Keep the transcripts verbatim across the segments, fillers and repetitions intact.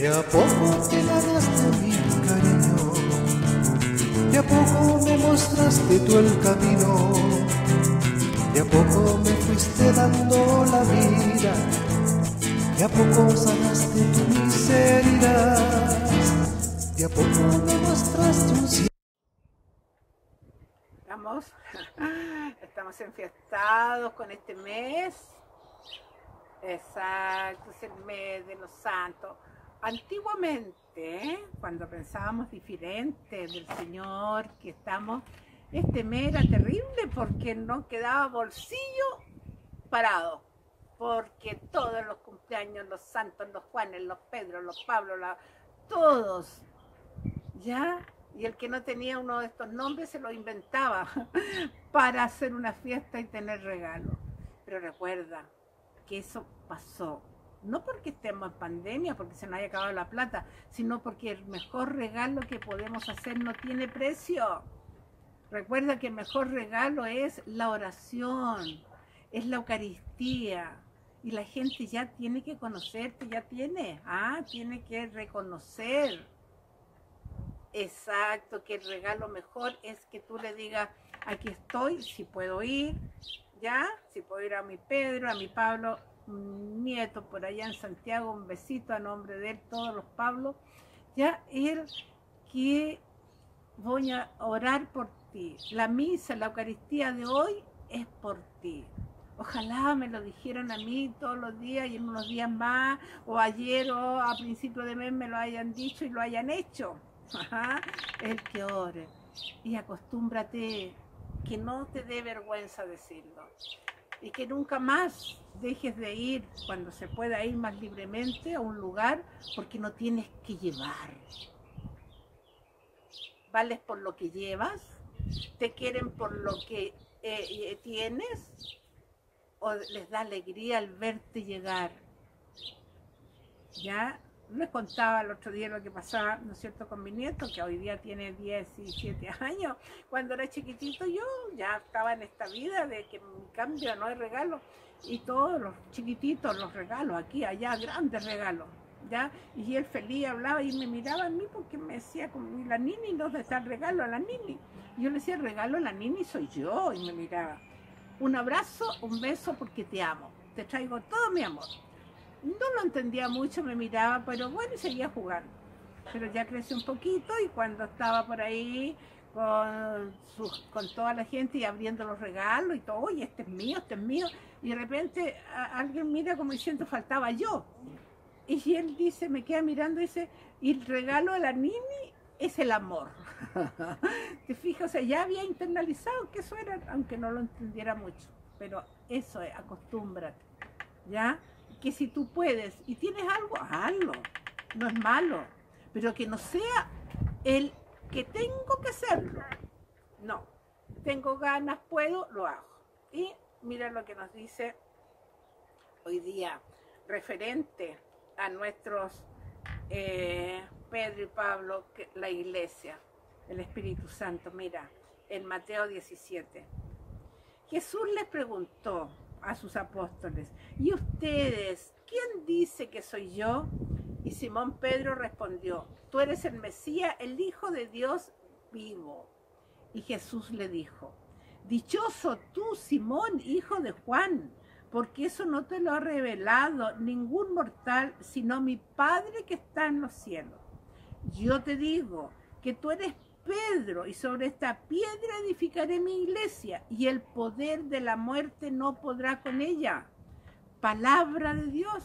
a poco te ganaste mi cariño, de a poco me mostraste tú el camino, de a poco me fuiste dando la vida, de a poco sanaste tu miseria, de a poco me mostraste un cielo. Estamos, estamos enfiestados con este mes. Exacto, es el mes de los santos. Antiguamente, ¿eh? Cuando pensábamos diferente del Señor, que estamos, este mes era terrible porque no quedaba bolsillo parado, porque todos los cumpleaños, los santos, los Juanes, los Pedros, los Pablos, la, todos, ¿ya? Y el que no tenía uno de estos nombres se lo inventaba para hacer una fiesta y tener regalo. Pero recuerda que eso pasó, no porque estemos en pandemia, porque se nos haya acabado la plata, sino porque el mejor regalo que podemos hacer no tiene precio. Recuerda que el mejor regalo es la oración, es la Eucaristía, y la gente ya tiene que conocerte, ya tiene, ah, tiene que reconocer. Exacto, que el regalo mejor es que tú le digas, aquí estoy, si puedo ir, ya, si puedo ir a mi Pedro, a mi Pablo, nieto por allá en Santiago, un besito a nombre de él, todos los Pablos, ya, él que voy a orar por ti. La misa, la Eucaristía de hoy es por ti. Ojalá me lo dijeran a mí todos los días y en unos días más, o ayer o a principio de mes me lo hayan dicho y lo hayan hecho. Ajá, el que ore. Y acostúmbrate, que no te dé vergüenza decirlo. Y que nunca más dejes de ir, cuando se pueda ir más libremente a un lugar, porque no tienes que llevar. Vales por lo que llevas, te quieren por lo que eh, tienes, o les da alegría al verte llegar. ¿Ya? Les contaba el otro día lo que pasaba, ¿no es cierto?, con mi nieto, que hoy día tiene diecisiete años. Cuando era chiquitito yo ya estaba en esta vida de que en cambio no hay regalo. Y todos los chiquititos, los regalos, aquí, allá, grandes regalos, ¿ya? Y él feliz hablaba y me miraba a mí porque me decía, como la Nini, ¿dónde está el regalo a la Nini? Y yo le decía, el regalo a la Nini soy yo, y me miraba. Un abrazo, un beso porque te amo, te traigo todo mi amor. No lo entendía mucho, me miraba, pero bueno, y seguía jugando. Pero ya creció un poquito y cuando estaba por ahí con, sus, con toda la gente y abriendo los regalos y todo, oye, este es mío, este es mío, y de repente a, alguien mira como diciendo, faltaba yo. Y él dice, me queda mirando y dice, y el regalo de la Nini es el amor. ¿Te fijas? O sea, ya había internalizado que eso era, aunque no lo entendiera mucho, pero eso es, acostúmbrate, ¿ya? Que si tú puedes y tienes algo, hazlo, no es malo, pero que no sea el que tengo que hacerlo, no, tengo ganas, puedo, lo hago. Y mira lo que nos dice hoy día, referente a nuestros eh, Pedro y Pablo, que, la iglesia, el Espíritu Santo. Mira, en Mateo diecisiete, Jesús les preguntó a sus apóstoles, ¿y ustedes, quién dice que soy yo? Y Simón Pedro respondió, tú eres el Mesías, el Hijo de Dios vivo. Y Jesús le dijo, dichoso tú, Simón, hijo de Juan, porque eso no te lo ha revelado ningún mortal, sino mi Padre que está en los cielos. Yo te digo que tú eres Pedro, y sobre esta piedra edificaré mi iglesia, y el poder de la muerte no podrá con ella. Palabra de Dios.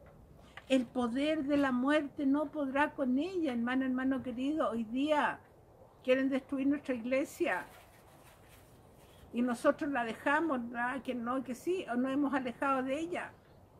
El poder de la muerte no podrá con ella, hermano, hermano querido. Hoy día quieren destruir nuestra iglesia y nosotros la dejamos, ¿verdad? Que no, que sí, o nos hemos alejado de ella.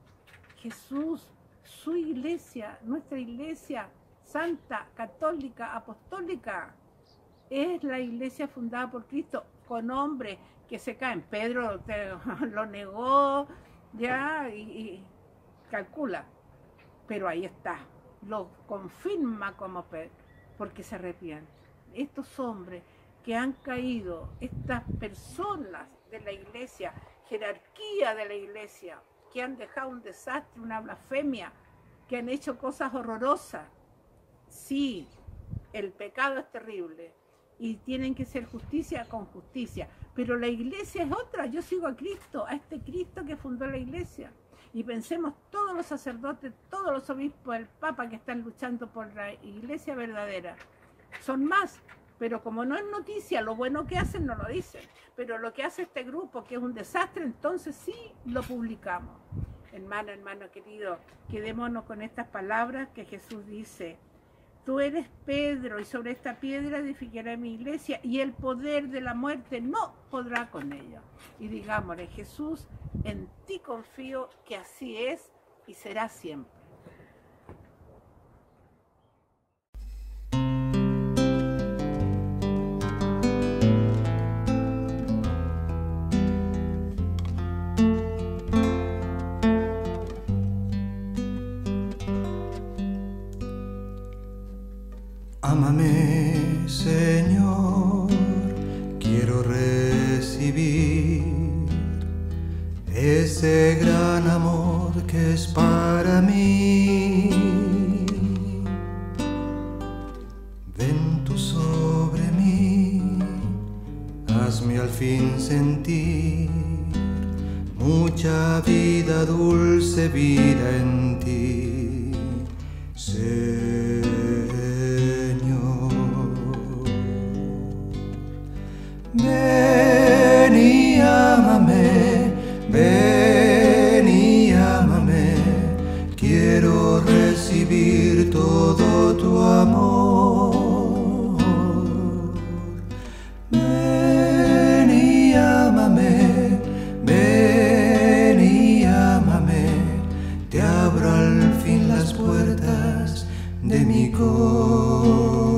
Jesús, su iglesia, nuestra iglesia santa, católica, apostólica, es la iglesia fundada por Cristo, con hombres que se caen. Pedro te, lo negó, ya, y, y calcula, pero ahí está, lo confirma como Pedro, porque se arrepiente. Estos hombres que han caído, estas personas de la iglesia, jerarquía de la iglesia, que han dejado un desastre, una blasfemia, que han hecho cosas horrorosas. Sí, el pecado es terrible y tienen que ser justicia con justicia, pero la iglesia es otra. Yo sigo a Cristo, a este Cristo que fundó la iglesia. Y pensemos todos los sacerdotes, todos los obispos, el Papa que están luchando por la iglesia verdadera. Son más, pero como no es noticia, lo bueno que hacen no lo dicen. Pero lo que hace este grupo, que es un desastre, entonces sí lo publicamos. Hermano, hermano querido, quedémonos con estas palabras que Jesús dice: tú eres Pedro, y sobre esta piedra edificaré mi iglesia, y el poder de la muerte no podrá con ella. Y digámosle: Jesús, en ti confío, que así es y será siempre. Ámame, Señor, quiero recibir ese gran amor que es para mí. Ven tú sobre mí, hazme al fin sentir mucha vida, dulce vida en ti, Señor. Ven y ámame, ven y ámame, quiero recibir todo tu amor. Ven y ámame, ven y ámame, te abro al fin las puertas de mi corazón.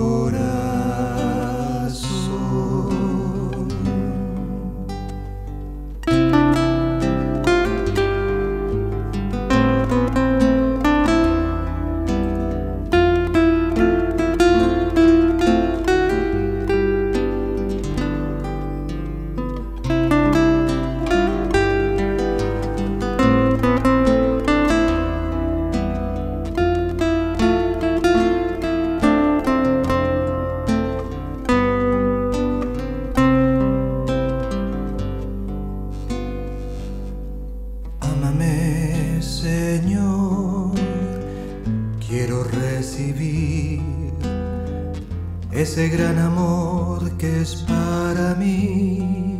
Ámame, Señor, quiero recibir ese gran amor que es para mí.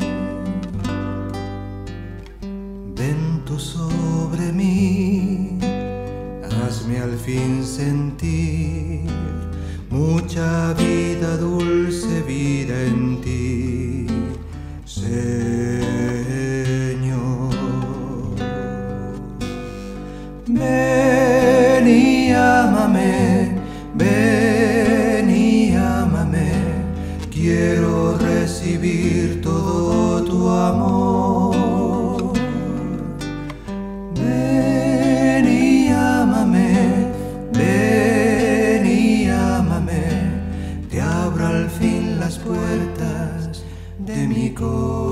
Ven tú sobre mí, hazme al fin sentir mucha vida, dulce vida en ti, Señor. Ven y ámame, ven y ámame, quiero recibir todo tu amor. Ven y ámame, ven y ámame, te abro al fin las puertas de mi corazón.